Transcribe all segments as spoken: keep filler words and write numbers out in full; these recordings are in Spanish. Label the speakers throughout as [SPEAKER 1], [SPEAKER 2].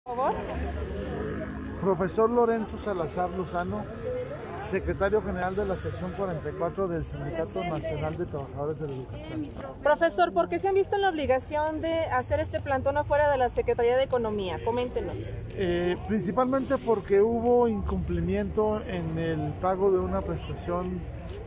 [SPEAKER 1] Por favor.
[SPEAKER 2] Profesor Lorenzo Salazar Lozano, secretario general de la sección cuarenta y cuatro del Sindicato Nacional de Trabajadores de la Educación.
[SPEAKER 1] Profesor, ¿por qué se han visto en la obligación de hacer este plantón afuera de la Secretaría de Economía? Coméntenos.
[SPEAKER 2] Eh, principalmente porque hubo incumplimiento en el pago de una prestación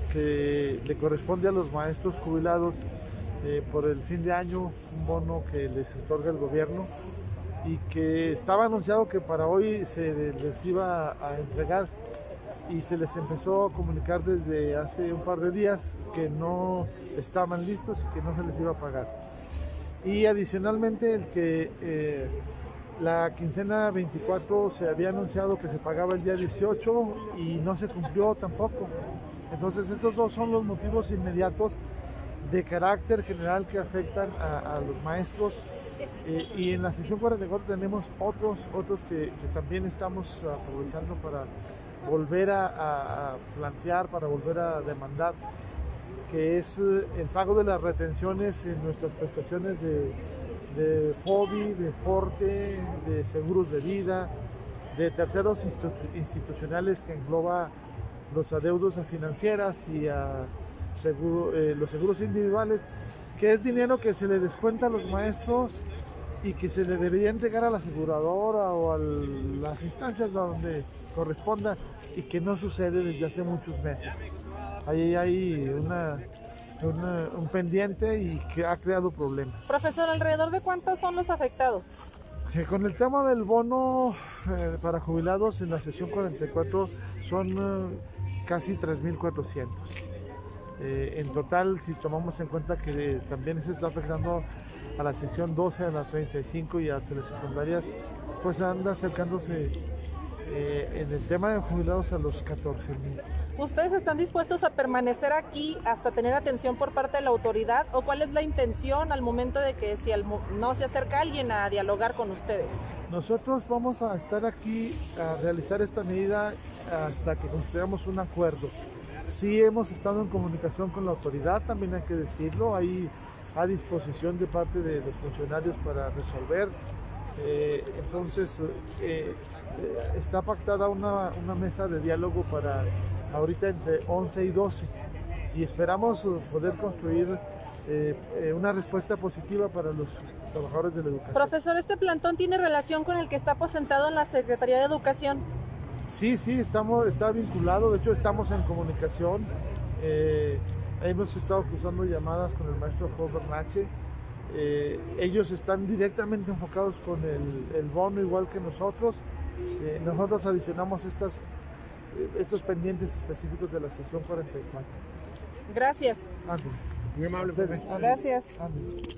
[SPEAKER 2] que le corresponde a los maestros jubilados eh, por el fin de año, un bono que les otorga el gobierno, y que estaba anunciado que para hoy se les iba a entregar, y se les empezó a comunicar desde hace un par de días que no estaban listos y que no se les iba a pagar. Y adicionalmente el que eh, la quincena veinticuatro se había anunciado que se pagaba el día dieciocho y no se cumplió tampoco. Entonces estos dos son los motivos inmediatos de carácter general que afectan a, a los maestros. Eh, y en la sección cuarenta y cuatro tenemos otros, otros que, que también estamos aprovechando para volver a, a, a plantear, para volver a demandar, que es el pago de las retenciones en nuestras prestaciones de, de FOBI, de FORTE, de seguros de vida, de terceros institu institucionales que engloba los adeudos a financieras y a seguro, eh, los seguros individuales, que es dinero que se le descuenta a los maestros y que se le debería entregar a la aseguradora o a las instancias donde corresponda, y que no sucede desde hace muchos meses. Ahí hay una, una, un pendiente y que ha creado problemas.
[SPEAKER 1] Profesor, ¿alrededor de cuántos son los afectados?
[SPEAKER 2] Que con el tema del bono eh, para jubilados en la sección cuarenta y cuatro son eh, casi tres mil cuatrocientos. Eh, en total, si tomamos en cuenta que eh, también se está afectando a la sección doce, a la treinta y cinco y a las telesecundarias, pues anda acercándose eh, en el tema de jubilados a los catorce mil.
[SPEAKER 1] ¿Ustedes están dispuestos a permanecer aquí hasta tener atención por parte de la autoridad, o cuál es la intención al momento de que si al, no se acerca alguien a dialogar con ustedes?
[SPEAKER 2] Nosotros vamos a estar aquí a realizar esta medida hasta que construyamos un acuerdo. Sí hemos estado en comunicación con la autoridad, también hay que decirlo, hay a disposición de parte de los funcionarios para resolver. Eh, entonces eh, eh, está pactada una, una mesa de diálogo para ahorita entre once y doce, y esperamos poder construir eh, eh, una respuesta positiva para los trabajadores de la educación.
[SPEAKER 1] Profesor, ¿este plantón tiene relación con el que está aposentado en la Secretaría de Educación?
[SPEAKER 2] Sí, sí, estamos, está vinculado, de hecho estamos en comunicación. Eh, hemos estado cruzando llamadas con el maestro Jorge Bernache. Eh, ellos están directamente enfocados con el, el bono, igual que nosotros. Eh, nosotros adicionamos estas, eh, estos pendientes específicos de la sección cuarenta y cuatro.
[SPEAKER 1] Gracias.
[SPEAKER 2] Antes.
[SPEAKER 3] Muy amable, profesor.
[SPEAKER 1] Gracias.
[SPEAKER 2] Antes.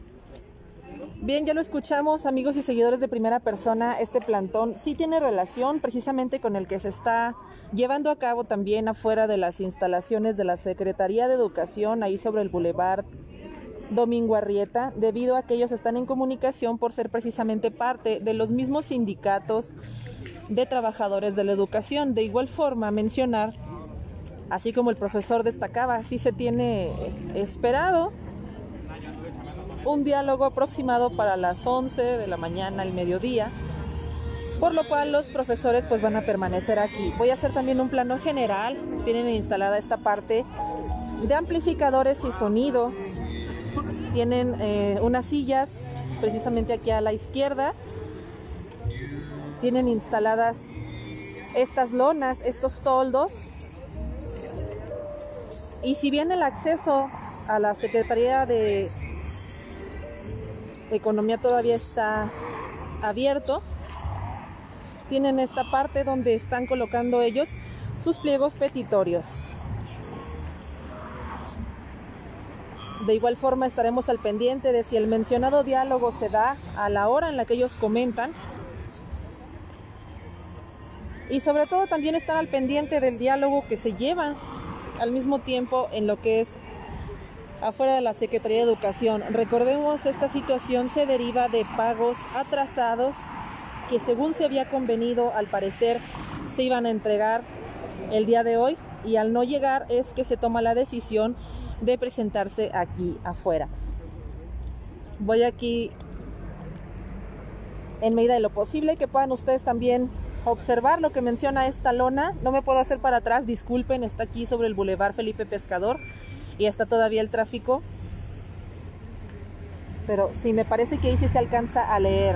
[SPEAKER 1] Bien, ya lo escuchamos, amigos y seguidores de Primera Persona. Este plantón sí tiene relación precisamente con el que se está llevando a cabo también afuera de las instalaciones de la Secretaría de Educación, ahí sobre el Boulevard Domingo Arrieta, debido a que ellos están en comunicación por ser precisamente parte de los mismos sindicatos de trabajadores de la educación. De igual forma, mencionar, así como el profesor destacaba, sí se tiene esperado un diálogo aproximado para las once de la mañana, al mediodía, por lo cual los profesores pues van a permanecer aquí. Voy a hacer también un plano general. Tienen instalada esta parte de amplificadores y sonido. Tienen eh, unas sillas precisamente aquí a la izquierda. Tienen instaladas estas lonas, estos toldos. Y si bien el acceso a la Secretaría de Economía todavía está abierto, tienen esta parte donde están colocando ellos sus pliegos petitorios. De igual forma estaremos al pendiente de si el mencionado diálogo se da a la hora en la que ellos comentan, y sobre todo también estar al pendiente del diálogo que se lleva al mismo tiempo en lo que es afuera de la Secretaría de Educación. Recordemos, esta situación se deriva de pagos atrasados que, según se había convenido, al parecer se iban a entregar el día de hoy, y al no llegar es que se toma la decisión de presentarse aquí afuera. Voy aquí en medida de lo posible, que puedan ustedes también observar lo que menciona esta lona. No me puedo hacer para atrás, disculpen, está aquí sobre el Boulevard Felipe Pescador y está todavía el tráfico, pero sí, me parece que ahí sí se alcanza a leer.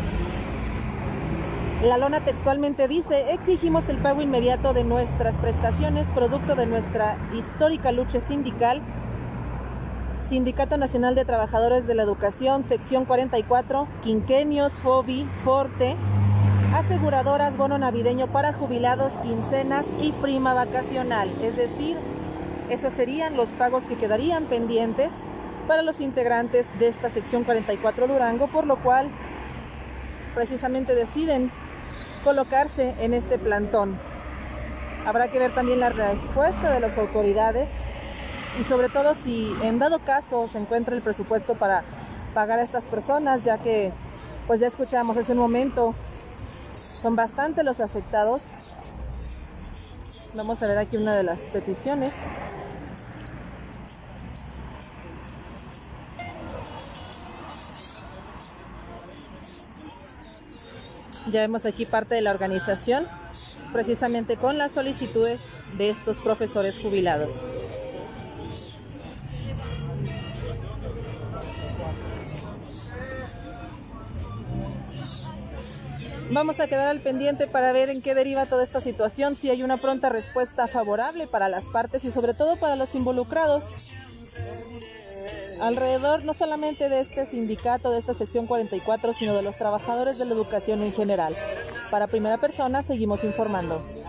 [SPEAKER 1] La lona textualmente dice: exigimos el pago inmediato de nuestras prestaciones, producto de nuestra histórica lucha sindical. Sindicato Nacional de Trabajadores de la Educación, sección cuarenta y cuatro, quinquenios, FOBI, Forte, aseguradoras, bono navideño para jubilados, quincenas y prima vacacional. Es decir, esos serían los pagos que quedarían pendientes para los integrantes de esta sección cuarenta y cuatro Durango, por lo cual precisamente deciden colocarse en este plantón. Habrá que ver también la respuesta de las autoridades y sobre todo si en dado caso se encuentra el presupuesto para pagar a estas personas, ya que pues ya escuchamos hace un momento, son bastante los afectados. Vamos a ver aquí una de las peticiones. Ya vemos aquí parte de la organización, precisamente con las solicitudes de estos profesores jubilados. Vamos a quedar al pendiente para ver en qué deriva toda esta situación, si hay una pronta respuesta favorable para las partes y sobre todo para los involucrados alrededor no solamente de este sindicato, de esta sección cuarenta y cuatro, sino de los trabajadores de la educación en general. Para Primera Persona seguimos informando.